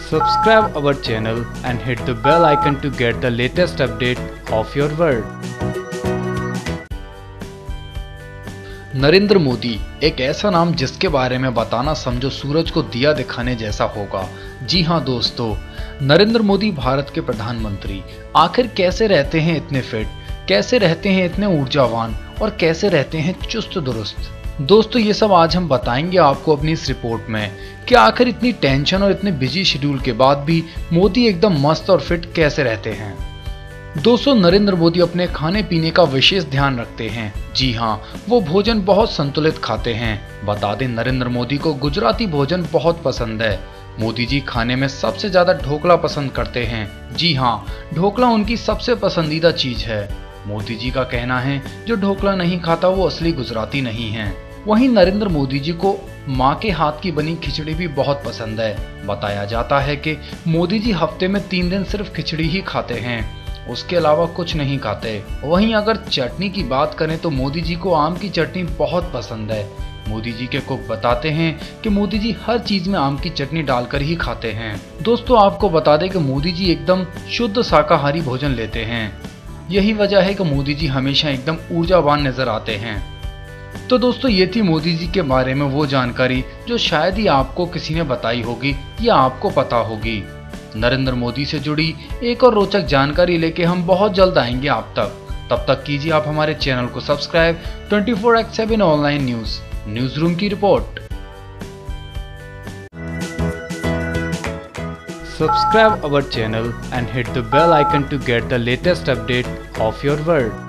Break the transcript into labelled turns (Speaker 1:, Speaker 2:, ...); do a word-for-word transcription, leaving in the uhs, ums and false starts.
Speaker 1: Subscribe our channel and hit the bell icon to get the latest update of your world. Narendra Modi एक ऐसा नाम जिसके बारे में बताना समझो सूरज को दिया दिखाने जैसा होगा। जी हाँ दोस्तों, नरेंद्र मोदी भारत के प्रधानमंत्री आखिर कैसे रहते हैं इतने फिट, कैसे रहते हैं इतने ऊर्जावान और कैसे रहते हैं चुस्त दुरुस्त। दोस्तों ये सब आज हम बताएंगे आपको अपनी इस रिपोर्ट में कि आखिर इतनी टेंशन और इतने बिजी शेड्यूल के बाद भी मोदी एकदम मस्त और फिट कैसे रहते हैं। दोस्तों नरेंद्र मोदी अपने खाने पीने का विशेष ध्यान रखते हैं। जी हाँ, वो भोजन बहुत संतुलित खाते हैं। बता दें नरेंद्र मोदी को गुजराती भोजन बहुत पसंद है। मोदी जी खाने में सबसे ज्यादा ढोकला पसंद करते हैं। जी हाँ, ढोकला उनकी सबसे पसंदीदा चीज है। मोदी जी का कहना है जो ढोकला नहीं खाता वो असली गुजराती नहीं है। वहीं नरेंद्र मोदी जी को माँ के हाथ की बनी खिचड़ी भी बहुत पसंद है। बताया जाता है कि मोदी जी हफ्ते में तीन दिन सिर्फ खिचड़ी ही खाते हैं, उसके अलावा कुछ नहीं खाते। वहीं अगर चटनी की बात करें तो मोदी जी को आम की चटनी बहुत पसंद है। मोदी जी के कुक बताते हैं कि मोदी जी हर चीज में आम की चटनी डालकर ही खाते हैं। दोस्तों आपको बता दें कि मोदी जी एकदम शुद्ध शाकाहारी भोजन लेते हैं। यही वजह है कि मोदी जी हमेशा एकदम ऊर्जावान नजर आते हैं। तो दोस्तों ये थी मोदी जी के बारे में वो जानकारी जो शायद ही आपको किसी ने बताई होगी या आपको पता होगी। नरेंद्र मोदी से जुड़ी एक और रोचक जानकारी लेके हम बहुत जल्द आएंगे आप तक। तब तक कीजिए आप हमारे चैनल को subscribe. Twenty four by seven online news news room की रिपोर्ट। Subscribe our channel and hit the bell icon to get the latest update of your world.